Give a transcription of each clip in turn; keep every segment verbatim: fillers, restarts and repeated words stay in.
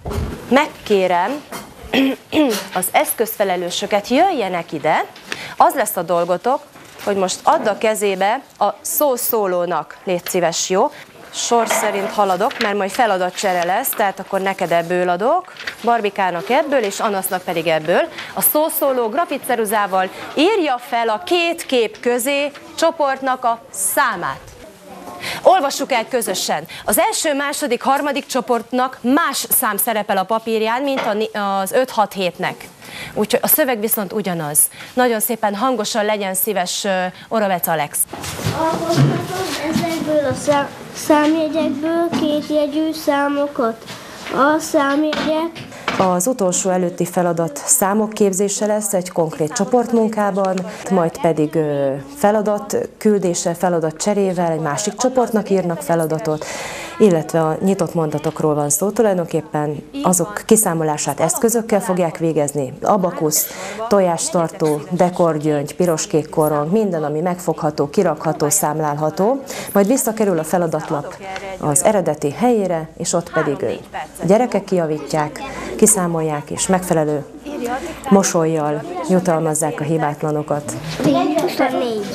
megkérem az eszközfelelősöket, jöjjenek ide, az lesz a dolgotok, hogy most add a kezébe a szószólónak, légy szíves, jó? Sor szerint haladok, mert majd feladatcsere lesz, tehát akkor neked ebből adok, Barbikának ebből, és Anasznak pedig ebből. A szószóló grafitceruzával írja fel a két kép közé csoportnak a számát. Olvassuk el közösen. Az első, második, harmadik csoportnak más szám szerepel a papírján, mint az öt hat hétnek. Úgyhogy a szöveg viszont ugyanaz. Nagyon szépen hangosan legyen szíves, Oravec Alex. Alkothatom ezekből a szám, számjegyekből kétjegyű számokat. A számjegyek... Az utolsó előtti feladat számok képzése lesz egy konkrét csoportmunkában, majd pedig feladat küldése, feladat cserével egy másik csoportnak írnak feladatot, illetve a nyitott mondatokról van szó, tulajdonképpen azok kiszámolását eszközökkel fogják végezni, abakusz, tojástartó, dekorgyöngy, piros-kék korong, minden, ami megfogható, kirakható, számlálható, majd visszakerül a feladatlap az eredeti helyére, és ott pedig a gyerekek kijavítják, kiszámolják, és megfelelő mosollyal jutalmazzák a hibátlanokat. huszonnégy.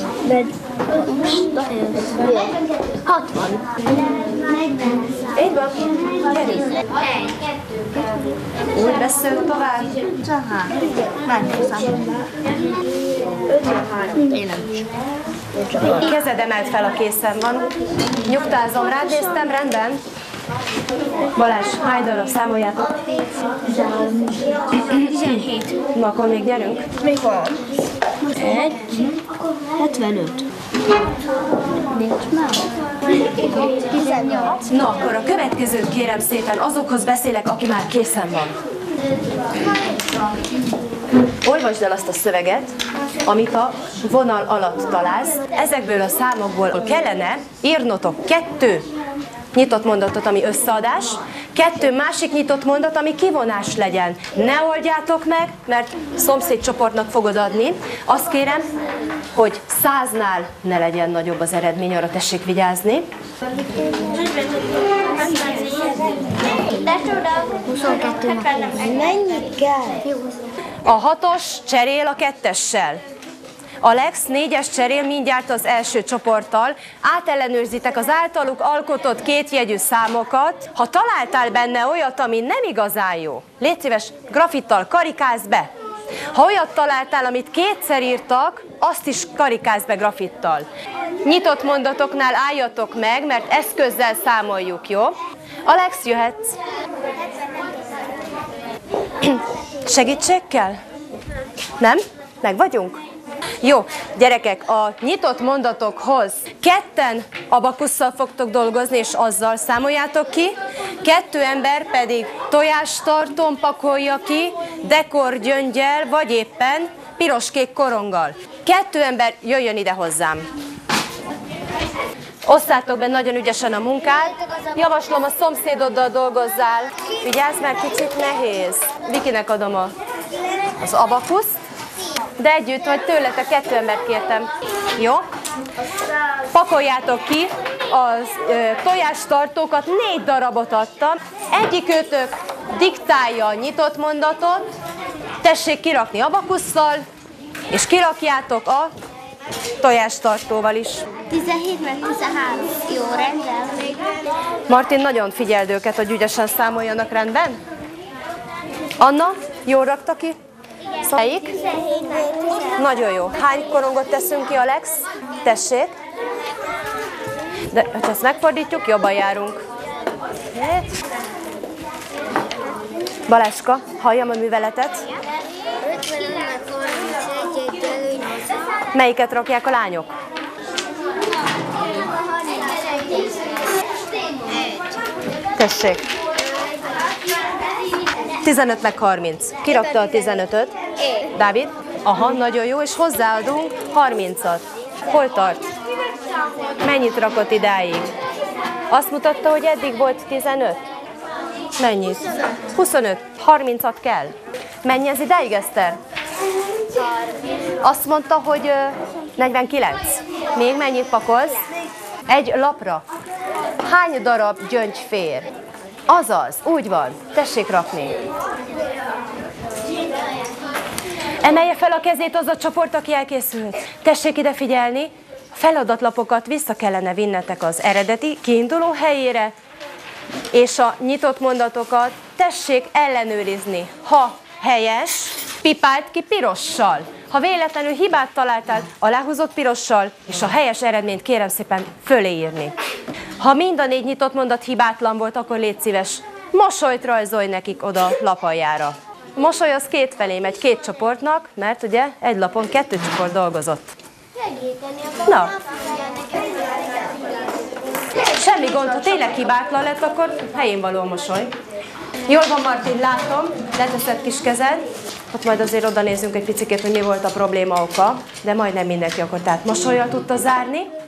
hatvan. Így van. Úgy beszél tovább. Kezed emelt fel, a készen van. Nyugtázom, rád néztem, rendben. Balázs, hány darab számoljátok? tizenhét. Na, akkor még gyerünk. Még van. Egy. hetvenöt. Nincs már. tizennyolc. Na, akkor a következőt kérem szépen, azokhoz beszélek, aki már készen van. Olvasd el azt a szöveget, amit a vonal alatt találsz. Ezekből a számokból kellene írnotok kettő nyitott mondatot, ami összeadás, kettő másik nyitott mondat, ami kivonás legyen. Ne oldjátok meg, mert szomszédcsoportnak fogod adni. Azt kérem, hogy száznál ne legyen nagyobb az eredmény, arra tessék vigyázni. huszonkettő. Mennyit kell? A hatos cserél a kettessel. Alex négyes cserél mindjárt az első csoporttal, átellenőrzitek az általuk alkotott kétjegyű számokat. Ha találtál benne olyat, ami nem igazán jó, légy szíves, grafittal karikázz be. Ha olyat találtál, amit kétszer írtak, azt is karikázz be grafittal. Nyitott mondatoknál álljatok meg, mert eszközzel számoljuk, jó? Alex, jöhetsz. Segítség kell? Nem? Meg vagyunk? Jó, gyerekek, a nyitott mondatokhoz ketten abakusszal fogtok dolgozni, és azzal számoljátok ki, kettő ember pedig tojástartón pakolja ki, dekorgyöngyel, vagy éppen piros-kék koronggal. Kettő ember jöjjön ide hozzám. Osszátok be nagyon ügyesen a munkát. Javaslom, a szomszédoddal dolgozzál. Vigyázz, mert kicsit nehéz. Vikinek adom a, az abakuszt. De együtt vagy tőletek, kettő embert kértem. Jó? Pakoljátok ki az ö, tojástartókat, négy darabot adtam. Egyikőtök diktálja a nyitott mondatot, tessék kirakni abakusszal, és kirakjátok a tojástartóval is. tizenhét meg tizenhárom. Jó, rendben. Martin, nagyon figyeld őket, hogy ügyesen számoljanak, rendben? Anna, jól rakta ki? Melyik? Nagyon jó. Hány korongot teszünk ki, Alex? Tessék. De ha ezt megfordítjuk, jobban járunk. Balázska, halljam a műveletet. Melyiket rakják a lányok? Tessék. tizenöt meg harminc. Ki rakta a tizenötöt? Dávid? Aha, nagyon jó, és hozzáadunk harmincat. Hol tart? Mennyit rakott idáig? Azt mutatta, hogy eddig volt tizenöt? Mennyit? huszonöt. harmincat kell. Mennyi ez idáig, Eszter? Azt mondta, hogy negyvenkilenc. Még mennyit pakolsz? Egy lapra. Hány darab gyöngy fér? Azaz, úgy van. Tessék rakni. Emelje fel a kezét az a csoport, aki elkészült. Tessék ide figyelni. Feladatlapokat vissza kellene vinnetek az eredeti kiinduló helyére, és a nyitott mondatokat tessék ellenőrizni. Ha helyes, pipált ki pirossal. Ha véletlenül hibát találtál, aláhúzott pirossal, és a helyes eredményt kérem szépen fölé írni. Ha mind a négy nyitott mondat hibátlan volt, akkor légy szíves, mosolyt rajzolj nekik oda a lapaljára. Mosoly az kétfelé megy két csoportnak, mert ugye egy lapon kettő csoport dolgozott. Na. Semmi gond, ha tényleg hibátlan lett, akkor helyén való mosoly. Jól van, Martin, látom, leteszed kis kezed, ott majd azért oda nézzünk egy picikét, hogy mi volt a probléma oka, de majdnem mindenki akkor tehát mosollyal tudta zárni.